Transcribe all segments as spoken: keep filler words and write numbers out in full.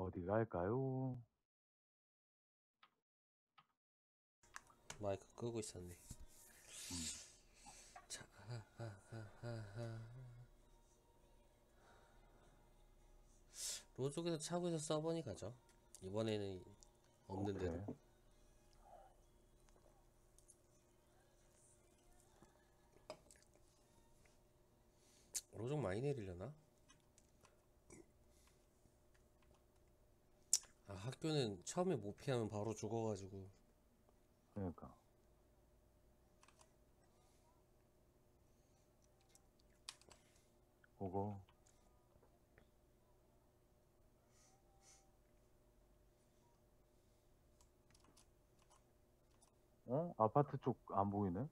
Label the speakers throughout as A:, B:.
A: 어디 갈까요?
B: 마이크 끄고 있었네.
A: 음.
B: 자, 하, 하, 하, 하, 하. 로족에서 차고에서 서버니 가죠. 이번에는 없는
A: 오케이.
B: 대로. 로족 많이 내리려나? 아, 학교는 처음에 못 피하면 바로 죽어가지고.
A: 그러니까. 그거. 어? 아파트 쪽 안 보이네?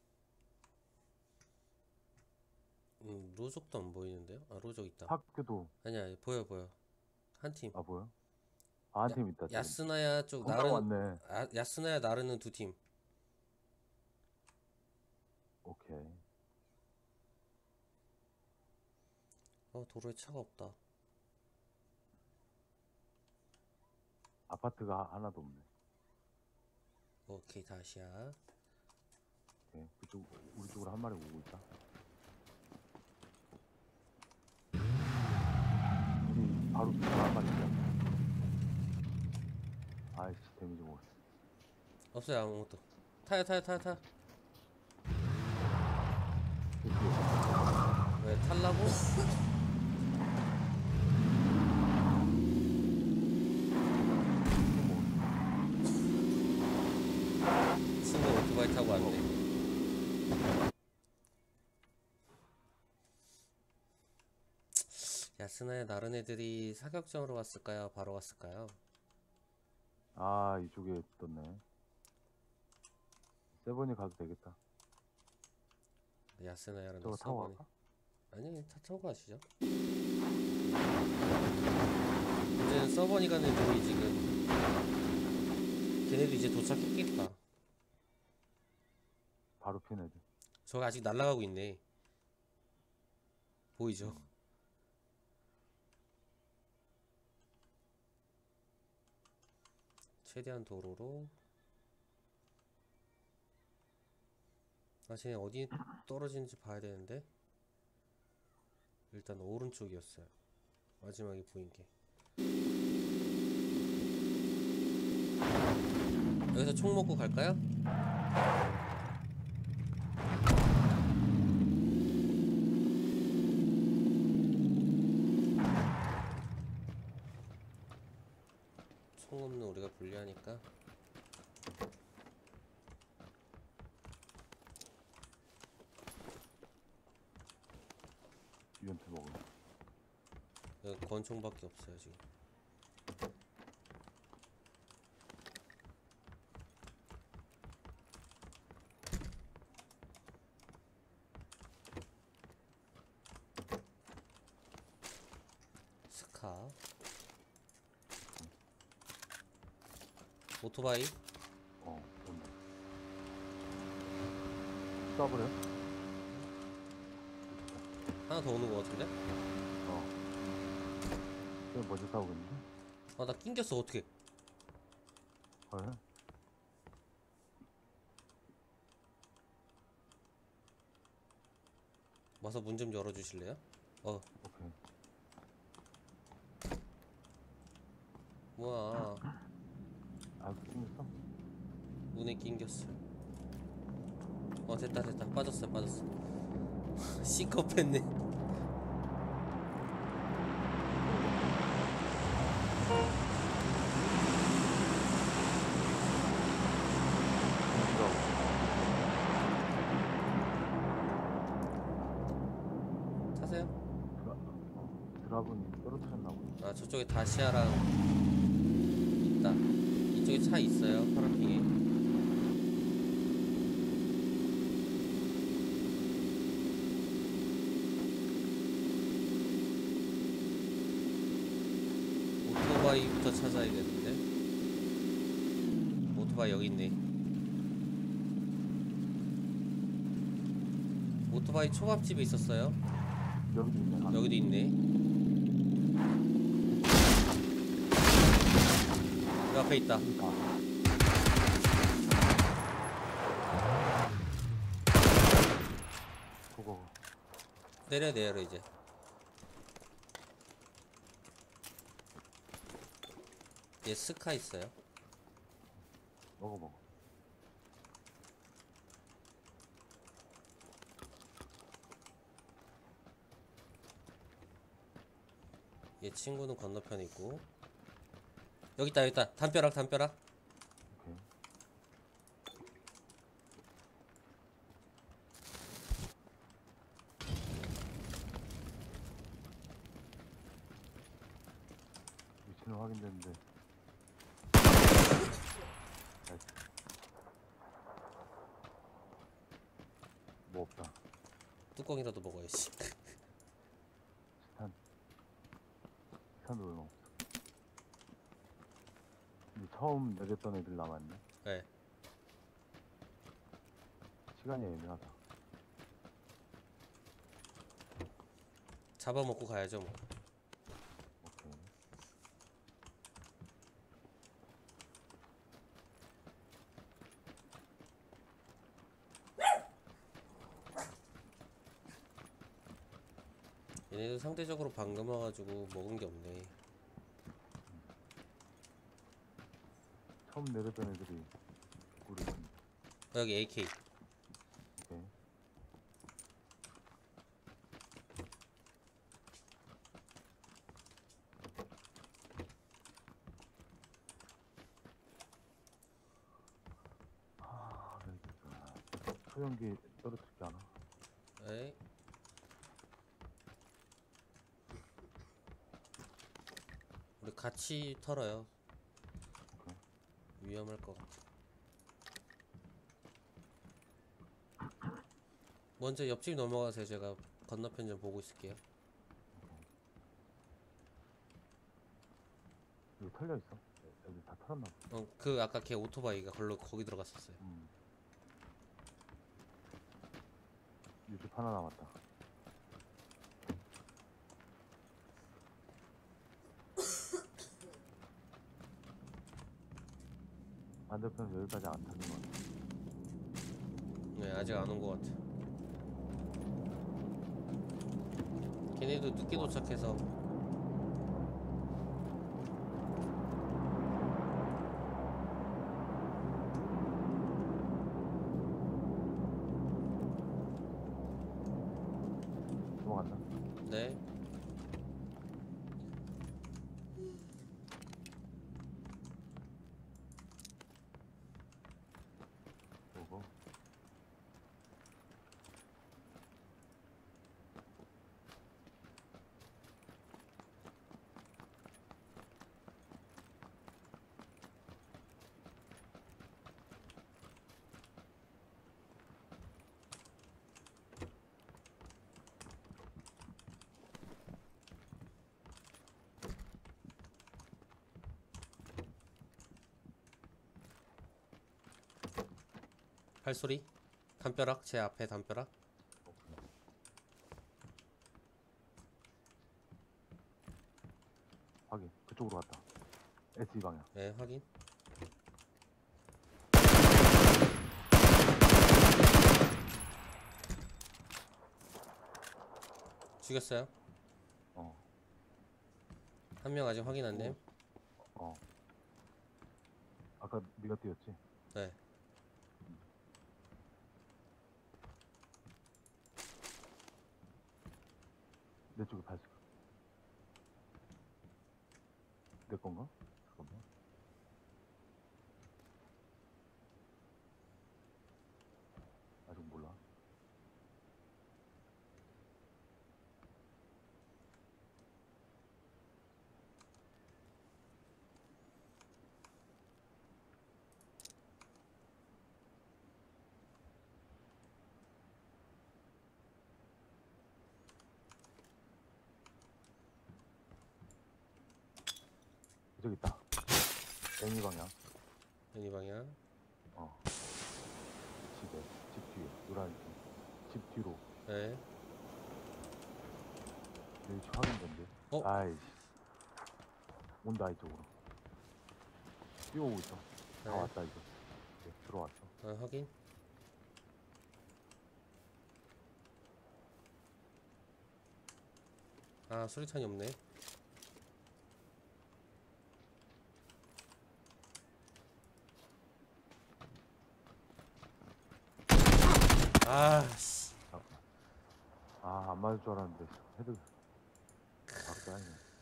B: 음, 로족도 안 보이는데요? 아, 로족 있다.
A: 학교도.
B: 아니야, 보여 보여. 한 팀.
A: 아, 보여? 아, 한
B: 야,
A: 팀 있다, 저기.
B: 야스나야 쪽
A: 금방
B: 나르는
A: 왔네.
B: 아, 야스나야 나르는 두 팀.
A: 오케이.
B: 어, 도로에 차가 없다.
A: 아파트가 하나도 없네.
B: 오케이, 다시야.
A: 오케이. 그쪽, 우리 쪽으로 한 마리 오고 있다. 우리 바로 밑에 한 마리 있다. 아이씨, 데미지 먹었어.
B: 없어요, 아무것도. 타요, 타요, 타요, 타요. 왜 탈라고? 친구 오토바이 타고 왔네. 야스나야 다른 애들이 사격장으로 왔을까요? 바로 왔을까요?
A: 아, 이쪽에 떴네. 세븐이 가도 되겠다.
B: 야스나야랑
A: 저거 타고
B: 서버니.
A: 갈까?
B: 아니, 타 타고 가시죠. 이제는 서버니 가는 중이 지금. 걔네도 이제 도착했겠다.
A: 바로 핀 애들.
B: 저거 아직 날아가고 있네. 보이죠?
A: 음.
B: 최대한 도로로. 아, 쟤네 어디 떨어지는지 봐야 되는데. 일단 오른쪽이었어요. 마지막에 보인 게. 여기서 총 먹고 갈까요? 총 없는 우리가 불리하니까.
A: 유연트 먹으면.
B: 여기 권총밖에 없어요 지금. 스카. 오토바이.
A: 어, 온다. 쏴버려?
B: 하나 더 오는 거 같은데?
A: 어. 그냥 먼저 싸우고 있는데?
B: 아, 나 낑겼어. 어떻게?
A: 헐.
B: 와서 문 좀 열어주실래요? 어,
A: 오케이.
B: 뭐야.
A: 아, 튕겼어?
B: 문에 낑겼어. 어, 됐다 됐다. 빠졌어 빠졌어. C컵했네. 타세요.
A: 드라, 어, 드랍은 떨어뜨렸나 보네.
B: 아, 저쪽에 다시아랑 있다. 이쪽에 차 있어요. 파란핑에. 오토바이부터 찾아야겠는데. 오토바이 여기 있네. 오토바이 초밥집에 있었어요.
A: 여기도 있네. 아,
B: 여기도 있네. 앞에 있다.
A: 여기다. 그거
B: 내려 내려 이제. 얘 스카 있어요.
A: 먹어 먹어.
B: 얘 친구는 건너편에 있고. 여기 있다 여기 있다. 담벼락 담벼락.
A: 오케이. 위치는 확인됐는데. 나이스. 뭐 없다.
B: 뚜껑이라도 먹어야지.
A: 스탄. 스탄도 얼마 없어. 근데 처음 내렸던 애들 남았네.
B: 네.
A: 시간이 애매하다.
B: 잡아먹고 가야죠 뭐.
A: 오케이.
B: 얘네도 상대적으로 방금 와가지고 먹은 게 없네.
A: 처음 내렸던 애들이 우리 군.
B: 여기 에이케이.
A: 오케이. 아, 그래. 소형기 떨어뜨리지 않아?
B: 에이. 우리 같이 털어요.
A: 오케이.
B: 위험할 것 같아. 먼저 옆집 넘어가세요. 제가 건너편 좀 보고 있을게요.
A: 여기 털려 있어. 여기 다 털었나 봐.
B: 어, 그 아까 걔 오토바이가 걸로 거기 들어갔었어요.
A: 음. 유집 하나 남았다. 반대편 여기까지 안 타는 것 같아.
B: 네, 아직 안 온 것 같아. 걔네도 늦게 도착해서.
A: 넘어간다.
B: 네.
A: 보고.
B: 발소리. 담벼락. 제 앞에 담벼락.
A: 오케이. 확인. 그쪽으로 갔다. 에스이 방향.
B: 네, 확인. 죽였어요.
A: 어.
B: 한 명 아직 확인 안 됨.
A: 어. 아까 네가 뛰었지?
B: 네.
A: 내 쪽에 발색. 내 건가? 잠깐만. 아직 몰라. 저기 있다. 애니 방향.
B: 이 방향.
A: 어. 집에. 집 뒤에. 노란 집. 집 뒤로.
B: 네.
A: 여기 확인된대.
B: 어?
A: 아이씨. 온다 이쪽으로. 뛰어오고 있어. 다
B: 네.
A: 왔다 이거. 네, 들어왔어.
B: 아, 확인. 아, 수리탄이 없네. 아, 씨.
A: 아, 안 맞을 줄 알았는데 헤드 바로 따이네.